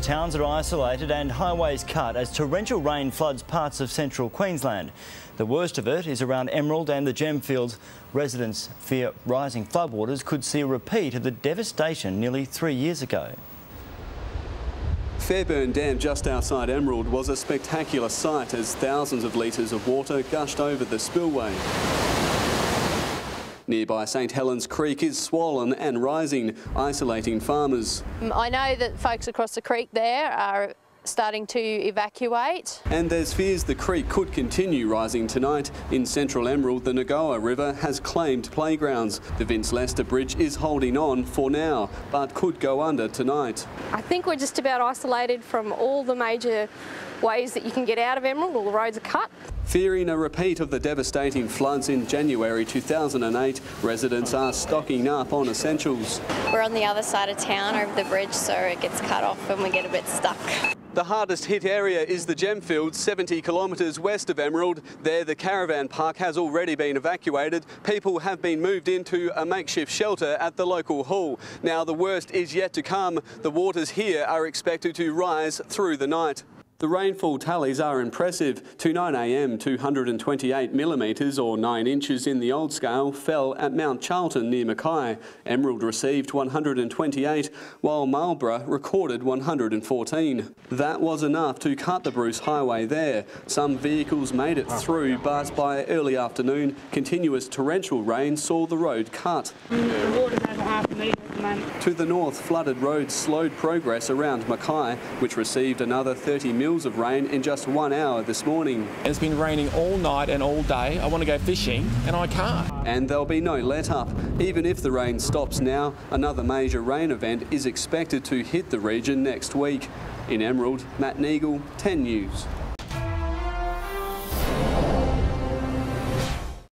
towns are isolated and highways cut as torrential rain floods parts of central Queensland. The worst of it is around Emerald and the Gemfields. Residents fear rising floodwaters could see a repeat of the devastation nearly 3 years ago. Fairburn Dam just outside Emerald was a spectacular sight as thousands of litres of water gushed over the spillway. Nearby St Helens Creek is swollen and rising, isolating farmers. I know that folks across the creek there are starting to evacuate. And there's fears the creek could continue rising tonight. In central Emerald, the Nagoa River has claimed playgrounds. The Vince Lester Bridge is holding on for now, but could go under tonight. I think we're just about isolated from all the major ways that you can get out of Emerald. All the roads are cut. Fearing a repeat of the devastating floods in January 2008, residents are stocking up on essentials. We're on the other side of town over the bridge, so it gets cut off and we get a bit stuck. The hardest hit area is the Gemfields, 70 kilometres west of Emerald. There the caravan park has already been evacuated. People have been moved into a makeshift shelter at the local hall. Now the worst is yet to come. The waters here are expected to rise through the night. The rainfall tallies are impressive. To 9 a.m, 228 millimetres or 9 inches in the old scale fell at Mount Charlton near Mackay. Emerald received 128, while Marlborough recorded 114. That was enough to cut the Bruce Highway there. Some vehicles made it through, but by early afternoon, continuous torrential rain saw the road cut. The water's over half a metre at the moment. To the north, flooded roads slowed progress around Mackay, which received another 30 mils of rain in just 1 hour this morning. It's been raining all night and all day. I want to go fishing and I can't. And there'll be no let-up. Even if the rain stops now, another major rain event is expected to hit the region next week. In Emerald, Matt Neagle, 10 News.